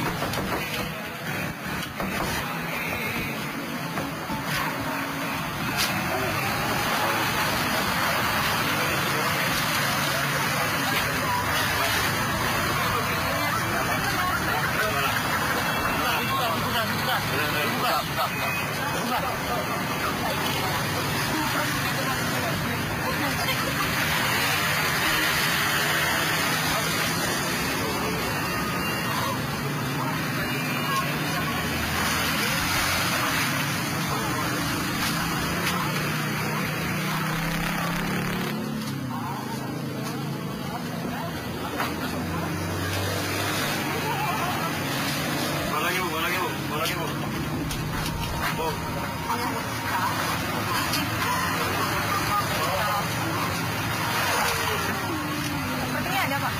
Sepertinya ada, Pak.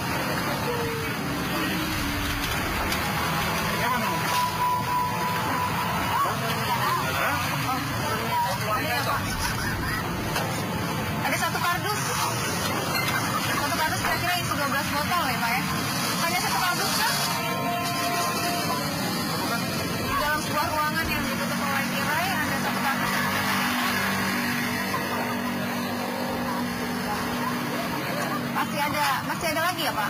Ada satu kardus. Satu kardus kira-kira isi 12 botol ya, Pak ya? Hanya satu kardus kan? Di dalam sebuah ruangan yang ditutup oleh tirai ada satu kardus. Masih ada lagi ya, Pak?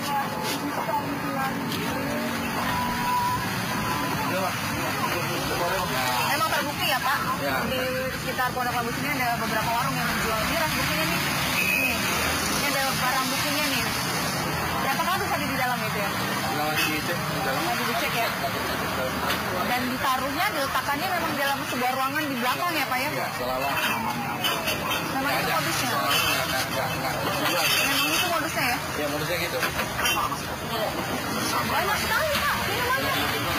Memang terbukti ya, Pak? Ya. Di sekitar Pondok Labu sini ada beberapa warung yang menjual miras. Buktinya nih. Ini ada barang buktinya nih. Berapa kardus ada di dalam itu ya? Lagi dicek ya? Dan ditaruhnya, diletakkannya memang di dalam sebuah ruangan di belakang ya, Pak ya? Ya, selalu namanya. Memang itu modusnya? Memang itu modusnya ya? Ya, modusnya gitu. Banyak sekali, Pak. Minumannya.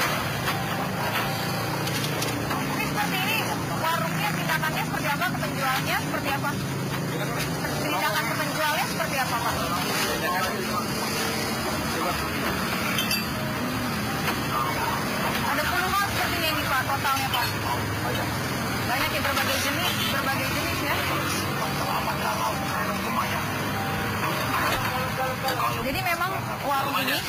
Ini seperti ini, warungnya, tindakannya seperti apa? Ke penjualnya seperti apa? Tindakan ke penjualnya seperti apa, Pak? Ada puluhan sepertinya ini, Pak, totalnya, Pak. Banyak ya, berbagai jenis ya. Jadi memang warung ini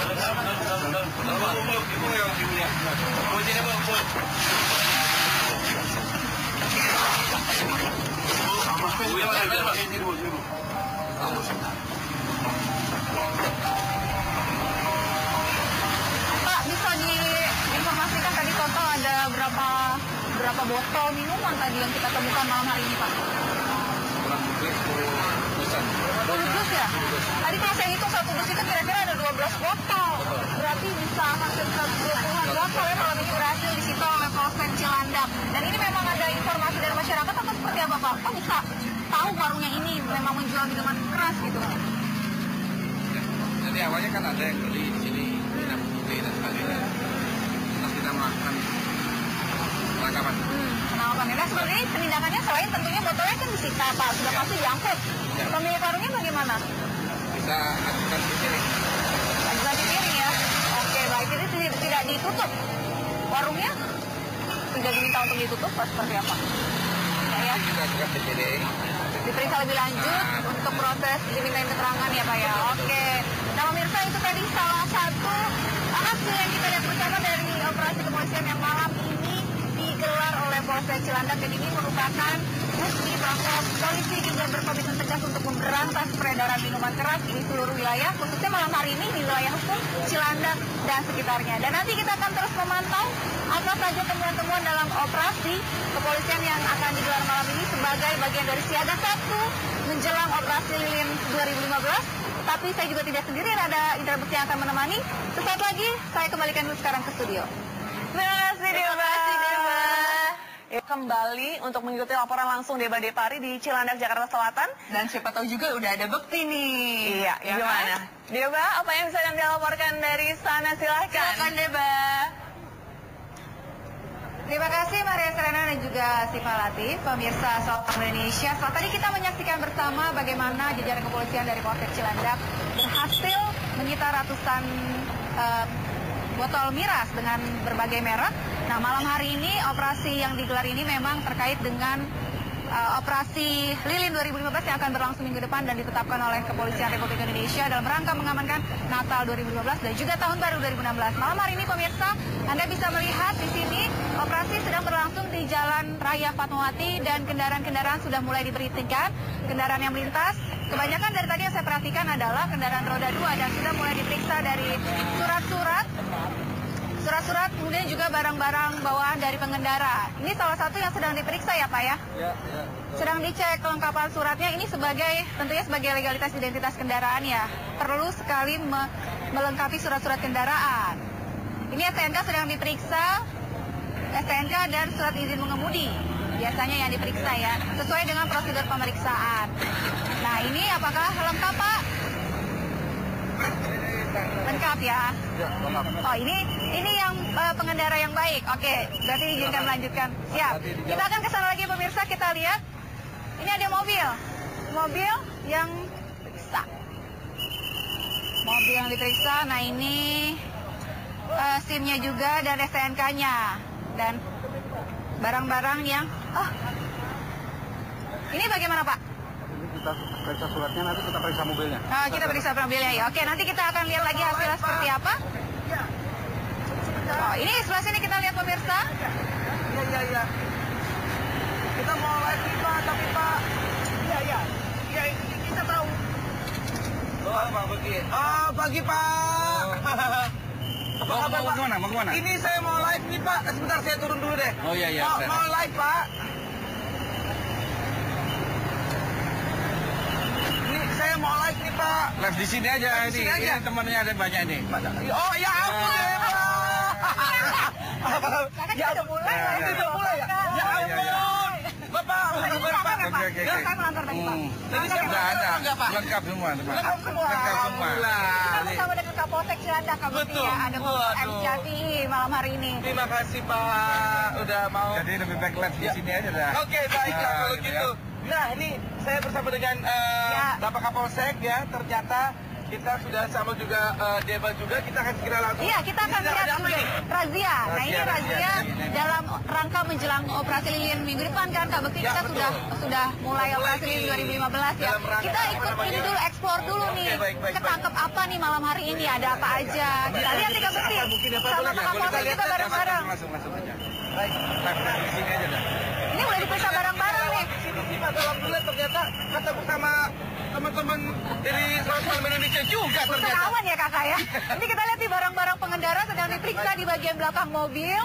Pak, bisa diinformasikan tadi total ada berapa botol minuman tadi yang kita temukan malam hari ini, Pak? 10 dus ya? Tadi kalau saya hitung satu dus itu kira-kira ada 12 botol. Berarti bisa hampir 20-an botol ya kalau ini berhasil disita oleh Polsek Cilandak. Dan ini memang ada informasi dari masyarakat atau seperti apa, Pak? Kok bisa tahu warungnya ini memang menjual minuman keras gitu? Jadi awalnya kan ada yang beli di sini minum putih dan sebagainya. Terus kita melakukan penangkapan. Penangkapan. Nah sebenarnya penindakannya selain tentunya botolnya kan disita, Pak. Sudah pasti diangkut. Pemilik warungnya bagaimana? Bisa ajukan di sini. Ajukan di sini ya? Oke, baik. Jadi tidak ditutup warungnya? Tidak diminta untuk ditutup, Pak, seperti apa? Ya. Kita ajukan di sini. Diperiksa lebih lanjut untuk proses dimintain keterangan ya, Pak ya. Oke. Nah, pemirsa itu tadi salah satu hasil yang kita lihat bersama dari operasi kepolisian yang malam ini digelar oleh Polsek Cilandak, dan ini merupakan bukti bahwa polisi juga berkomitmen tegas untuk memberantas peredaran minuman keras di seluruh wilayah, khususnya malam hari ini di wilayah hukum Cilandak dan sekitarnya. Dan nanti kita akan terus memantau apa saja temuan-temuan dalam operasi kepolisian yang akan digelar malam ini sebagai bagian dari siaga 1 menjelang operasi lilin 2015. Tapi saya juga tidak sendirian, ada Indra Bekti yang akan menemani. Sesaat lagi saya kembalikan dulu sekarang ke studio. Terima kasih, Deba. Ya, kembali untuk mengikuti laporan langsung Deba Depari di Cilandak, Jakarta Selatan. Dan siapa tahu juga udah ada Bekti nih. Iya, ya gimana? Kan? Deba, apa yang bisa Anda laporkan dari sana? Silahkan. Silahkan, Deba. Terima kasih Maria Serena dan juga Siva Latif, pemirsa Selamat Indonesia. Setelah tadi kita menyaksikan bersama bagaimana jajaran kepolisian dari Polsek Cilandak berhasil menyita ratusan botol miras dengan berbagai merek. Nah, malam hari ini operasi yang digelar ini memang terkait dengan operasi Lilin 2015 yang akan berlangsung minggu depan dan ditetapkan oleh Kepolisian Republik Indonesia dalam rangka mengamankan Natal 2015 dan juga Tahun Baru 2016. Malam hari ini pemirsa, Anda bisa melihat di sini operasi sedang berlangsung di Jalan Raya Fatmawati dan kendaraan-kendaraan sudah mulai diberhentikan. Kendaraan yang melintas, kebanyakan dari tadi yang saya perhatikan adalah kendaraan roda 2 dan sudah mulai diperiksa dari surat-surat, kemudian juga barang-barang bawaan dari pengendara. Ini salah satu yang sedang diperiksa ya Pak ya? Ya. Sedang dicek kelengkapan suratnya, ini tentunya sebagai legalitas identitas kendaraan ya. Perlu sekali melengkapi surat-surat kendaraan. Ini STNK sedang diperiksa, STNK dan surat izin mengemudi. Biasanya yang diperiksa ya, sesuai dengan prosedur pemeriksaan. Nah ini apakah lengkap Pak? Lengkap ya? Oh ini yang pengendara yang baik. Oke, berarti izinkan melanjutkan. Siap. Kita akan ke sana lagi pemirsa, kita lihat. Ini ada mobil yang diperiksa. Mobil yang diperiksa. Nah ini SIM-nya juga dan STNK-nya dan barang-barang yang. Oh, ini bagaimana Pak? Kita periksa suratnya, nanti kita periksa mobilnya. Oh, kita periksa mobilnya ya. Oke, nanti kita akan lihat lagi hasilnya seperti apa. Oh, ini sebelah sini kita lihat pemirsa. Iya. Kita mau live nih Pak, tapi Pak. Iya, kita tahu. Oh, Pak Bagi. Oh, pagi Pak. Apa kabar Pak? Mau kemana? Ini saya mau live nih Pak. Sebentar saya turun dulu deh. Oh iya. Mau live Pak. Saya mau live nih Pak. Live di sini aja ini. Ini temannya ada banyak nih. Oh ya ampun ya Pak. Ya udah mulai ya. Ya ampun. Bapak, Saya melanggar tadi Pak. Tadi saya ada lengkap semua. Kita bersama dengan Kapolsek Cilandak Kabutnya. Ada Bapak M. Syafii malam hari ini. Terima kasih Pak. Udah mau. Jadi lebih baik live di sini aja dah. Oke, baiklah kalau gitu. Nah, ini saya bersama dengan Bapak Kapolsek ya. Ternyata kita sudah sama juga Deba juga. Kita akan segera langsung. Iya, kita akan lihat razia. Nah, ini razia dalam rangka menjelang operasi Lilin minggu depan kan Kak Bekti. Kita sudah mulai operasi Lilin 2015 ya. Kita ikut ini dulu, explore dulu nih. Ketangkep apa nih malam hari ini? Ada apa aja? Kita lihat nih Kak Bekti. Sama Kak Kapolsek kita bareng-bareng. Masuk aja. Baik, live di sini aja dah. Ini udah diperiksa bareng-bareng nih. Alhamdulillah ternyata kata bersama teman-teman dari Selamat Indonesia juga ternyata. Kawan ya kakak ya. Ini kita lihat di barang-barang pengendara sedang diperiksa di bagian belakang mobil.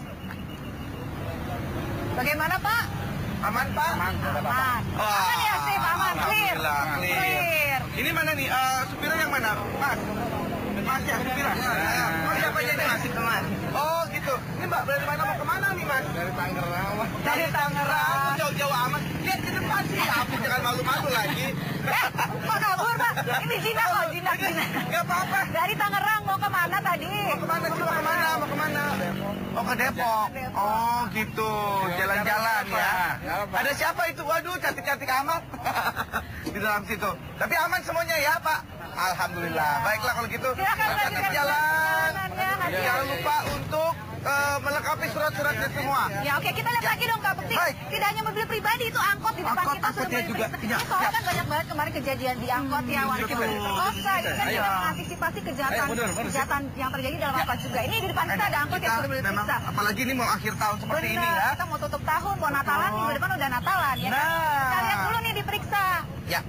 Bagaimana Pak? Aman Pak? Aman ya sip, aman, clear. Ini mana nih? Supirnya yang mana? Mas ya, supirnya. Oh siapanya ini Mas? Oh gitu. Ini Mbak dari mana mau kemana nih Mas? Dari Tangerang. Dari Tangerang. Jauh-jauh amat. Lihat ke depan sih. Aku jangan malu-malu lagi. Kok kabur Pak? Ini jinak loh, jinak. Gak apa-apa. Dari Tangerang mau kemana tadi? Mau kemana sih? Mau kemana? Oh ke Depok. Oh gitu. Jalan-jalan ya. Ada siapa itu? Waduh cantik-cantik amat. Di dalam situ. Tapi aman semuanya ya Pak? Alhamdulillah. Baiklah kalau gitu. Silakan jalan. Jangan lupa untuk melengkapi surat-suratnya semua. Ya oke, kita lihat lagi dong Kak Bekti. Tidak hanya mobil pribadi itu, angkot di depan kita sudah mulai diperiksa. Ini soalnya kan banyak banget kemarin kejadian di angkot ya. Waktu kita diperkosa, ini kan juga mengantisipasi kejahatan yang terjadi dalam angkot juga. Ini di depan kita ada angkot yang sudah mulai diperiksa. Apalagi ini mau akhir tahun seperti ini ya. Kita mau tutup tahun, mau Natalan, minggu depan udah Natalan ya. Kita lihat dulu nih diperiksa. Ya.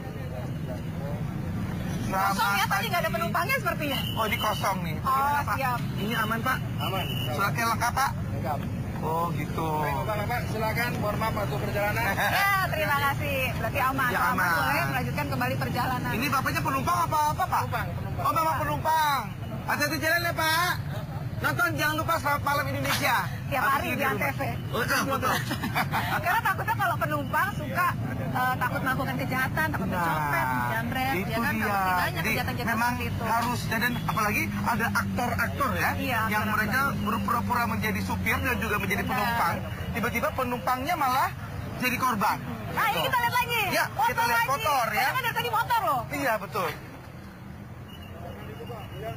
Kosong ya, tadi nggak ada penumpangnya sepertinya. Oh ini kosong nih. Oh siap. Ini aman Pak? Aman. Suratnya lengkap Pak? Lengkap. Oh gitu. Baik Bapak, silakan. Mohon maaf untuk perjalanan. Ya terima kasih. Berarti aman. Ya, aman. Boleh melanjutkan kembali perjalanan. Ini bapaknya penumpang apa Pak? Penumpang. Oh memang penumpang. Hati-hati jalan ya Pak. Nonton jangan lupa Selamat Malam Indonesia. Tiap hari di Antv. Betul. Karena takutnya kalau penumpang suka takut melakukan kejahatan, takut mencopet, menjamret, itu ya kan? dia. Banyak Jadi kejahatan-kejahatan memang seperti itu. harus dan apalagi ada aktor-aktor ya, Iya, yang mereka berpura-pura menjadi supir dan juga menjadi penumpang. Tiba-tiba penumpangnya malah jadi korban. Nah ini kita lihat lagi. Ya, kita lihat motor ya. Karena dari tadi motor loh. Iya betul.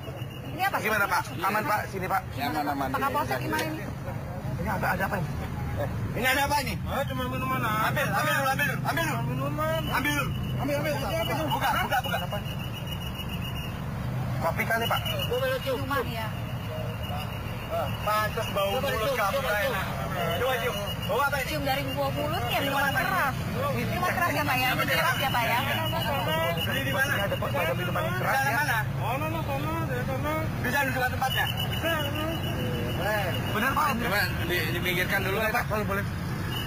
Ini apa? Gimana Pak? Aman Pak? Sini Pak. Aman. Pak Kapolsek gimana ini? Ini ada apa ini? Ini ada apa nih? Cuma minuman. Ambil dulu. Minuman. Ambil. Buka. Kopi kali, Pak. Minuman ya. Pantas bau mulut kamu enak. Coba cium. Bawa apa ini? Cium dari bawah mulut ya, minuman keras. Minuman keras ya Pak ya? Minuman keras ya Pak ya? Ini di mana? Ada minuman keras ya. Mana? Oh, dari sana. Bisa nunjukkan tempatnya? Bisa. Benar, Pak. Coba dipinggirkan dulu ya, Pak. Kalau boleh.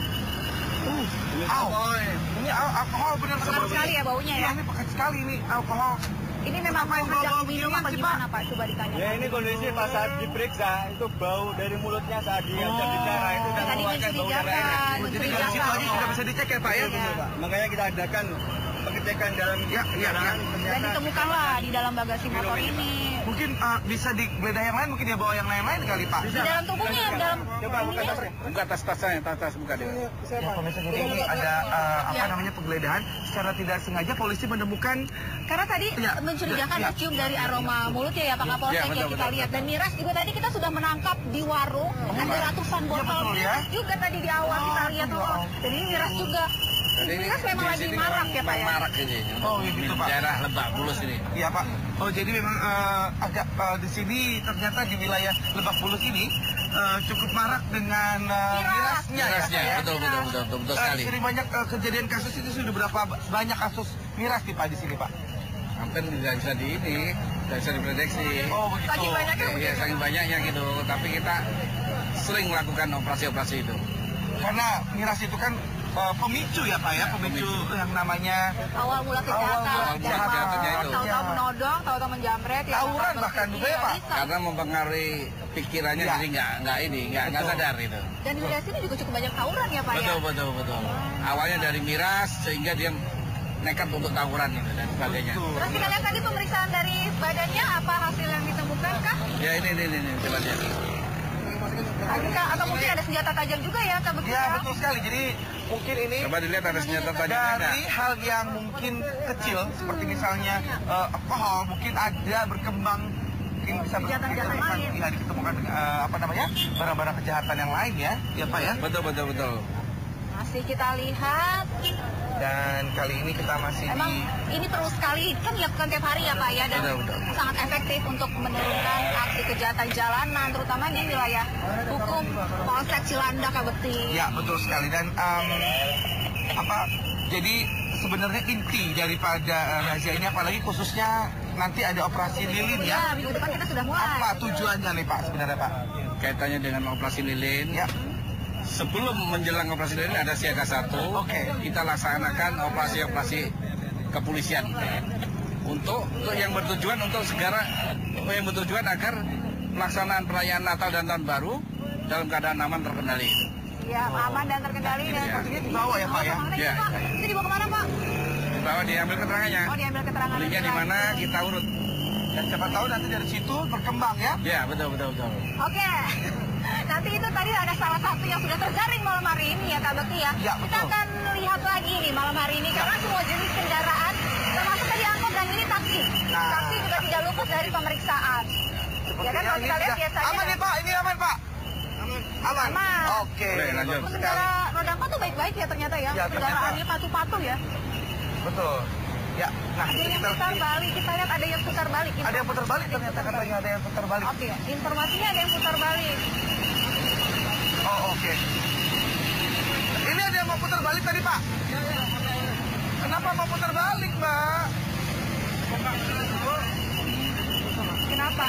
Ini alkohol benar Pekat sekali ya baunya ya? Ini pekat sekali ini alkohol. Ini memang sejak minum apa gimana Pak? Coba ditanya. Ya ini kondisi pas saat diperiksa itu bau dari mulutnya saat diajak bicara itu dan Tadi mengeluarkan bau darah. mencurigakan. Jadi dari situ aja sudah bisa dicek ya, Pak ya? Iya. Pak. Makanya kita adakan pengecekan dalam kendaraan. Dan ditemukanlah di dalam bagasi motor ini. Mungkin bisa digeledah yang lain, mungkin dia bawa yang lain-lain kali, Pak. Di dalam tubuhnya, dalam Coba buka tasnya. Buka tas-tasnya, tas buka dia. Ya, pemirsa, jadi ini ada namanya penggeledahan secara tidak sengaja polisi menemukan karena tadi mencurigakan Ya. tercium dari aroma mulutnya ya Pak Kapolsek Ya, ya, betul, kita betul. lihat. Dan miras juga tadi kita sudah menangkap di warung ada ratusan botol betul, ya. miras juga tadi di awal kita lihat tuh. Dan ini miras juga. Miras memang lagi marak ya Pak ya? Marak ini. Oh, gitu, Pak. Daerah Lebak Bulus ini. Iya, Pak. Oh, jadi memang agak di sini ternyata di wilayah Lebak Bulus ini cukup marak dengan mirasnya. Mirasnya, Ya, Pak, ya. betul sekali. Sering banyak kejadian kasus itu sudah berapa banyak kasus miras nih, Pak, di sini, Pak? Hampir tidak bisa tidak bisa diprediksi. Oh, begitu. Saking banyaknya Iya, saking banyaknya gitu. Tapi kita sering melakukan operasi-operasi itu. Karena miras itu kan pemicu ya, Pak ya, pemicu yang namanya Awal mula kejahatan, Awal mula kejahatannya itu. tahu-tahu menodong, tahu-tahu menjamret, ya, Tawuran bahkan juga ya, Pak? bisa. Karena mempengaruhi pikirannya, Iya. jadi nggak sadar itu. Dan di wilayah sini juga cukup banyak tawuran ya Pak ya? Betul. Awalnya dari miras sehingga dia nekat untuk tawuran itu dan sebagainya. Terus kita lihat tadi pemeriksaan dari badannya, apa hasil yang ditemukan kah? Ya ini coba lihat. Atau mungkin ada senjata tajam juga ya Kak Bekti? Ya, betul sekali. Jadi mungkin ini Coba dilihat ada senjata tajam ada. dari hal yang mungkin kecil seperti misalnya alkohol, mungkin ada berkembang mungkin bisa Kejahatan-kejahatan lain. ya, ditemukan barang-barang kejahatan yang lain ya Pak ya. Betul. Masih kita lihat. Dan kali ini kita masih Emang ini perlu sekali kan dilakukan tiap hari ya Pak ya, dan Betul. sangat efektif untuk menurunkan aksi kejahatan jalanan, terutama di wilayah hukum Polsek Cilandak Kak Bekti. Ya, betul sekali. Dan jadi sebenarnya inti daripada razia ini, apalagi khususnya nanti ada operasi lilin Ya, ya. minggu depan kita sudah mulai. Apa tujuannya nih, Pak, sebenarnya, Pak? Kaitannya dengan operasi lilin. Ya. Sebelum menjelang operasi lilin ada siaga 1. Oke. Kita laksanakan operasi kepolisian untuk yang bertujuan agar pelaksanaan perayaan Natal dan Tahun Baru dalam keadaan aman terkendali. Ya, aman dan terkendali. Dan Sepertinya dibawa ya, Pak ya? Ya. Itu dibawa kemana Pak? Bahwa diambil keterangannya. Oh, diambil keterangan. Linknya di mana kita urut. Dan siapa tahu nanti dari situ berkembang ya. Ya, betul. Oke. Nanti itu tadi ada salah satu yang sudah terjaring malam hari ini ya Kak Bekti ya. Ya, Kita betul. akan lihat lagi nih malam hari ini karena semua jenis kendaraan termasuk tadi angkot dan ini taksi. Nah. Taksi juga tidak luput dari pemeriksaan. Ya kan kalau kita lihat biasanya. Aman nih, Pak, ini aman, Pak. Aman. Aman. Oke. Boleh, lanjut. Pengendara roda 4 tuh baik-baik ya ternyata ya. Ya, ternyata. Kendaraannya patuh-patuh ya. Betul. Ya, nah Ada yang kita putar balik, kita lihat ada yang putar balik. ada yang putar balik ternyata, katanya ada yang putar balik. Oke, informasinya ada yang putar balik. Oh, oke. Ini ada yang mau putar balik tadi, Pak. Kenapa mau putar balik, Mbak? Kenapa?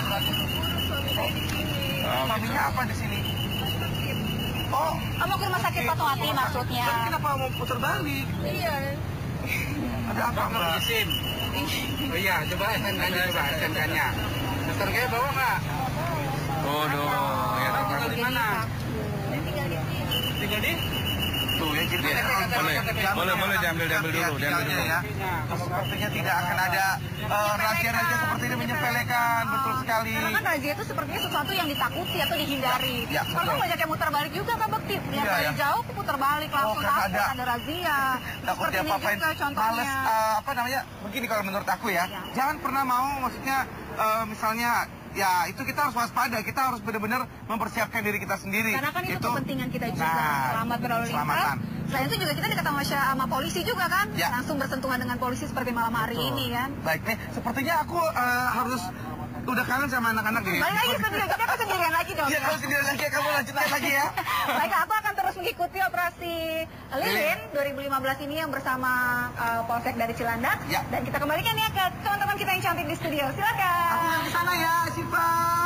Suaminya apa di sini? Oh, Oh, mau ke rumah sakit Fatmawati maksudnya. tapi kenapa mau putar balik? Iya. Ada apa, Mbak? SIM. Oh iya, coba SNK-nya. SNK bawa nggak? Oh, ya Tinggal di mana? Tinggal di sini. Tinggal di? Tuh ya, jadi Boleh diambil dulu. ya. Sepertinya tidak akan ada rahasia-rahasia seperti ini menyepelekan, betul sekali. Karena kan razia itu sepertinya sesuatu yang ditakuti atau dihindari. Ya, Karena betul. banyak yang muter balik juga Kak Bekti. Lihat Iya, dari ya. jauh putar balik langsung karena takut ada- ada razia. Takut Seperti ini diapa-apain, juga contohnya. males, begini kalau menurut aku ya, jangan pernah mau, maksudnya misalnya ya itu kita harus waspada. Kita harus benar-benar mempersiapkan diri kita sendiri. Karena kan itu kepentingan kita juga. Selamat berlalu lintas. Selain itu juga kita dekat sama polisi juga kan. Ya. Langsung bersentuhan dengan polisi seperti malam hari ini kan. Baik nih, sepertinya aku harus udah kangen sama anak-anak nih. Balik lagi sendiri, jadi aku sendirian lagi dong. Iya, kalau sendirian lagi, kamu lanjutkan lagi ya. Baik, aku akan terus mengikuti operasi Lilin 2015 ini yang bersama Polsek dari Cilandak. Ya. Dan kita kembalikan ya ke teman-teman kita yang cantik di studio. Silakan. Aku yang di sana ya, Siva.